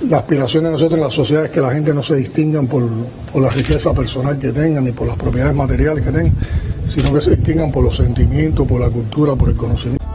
La aspiración de nosotros en la sociedad es que la gente no se distingan por la riqueza personal que tengan ni por las propiedades materiales que tengan, sino que se distingan por los sentimientos, por la cultura, por el conocimiento.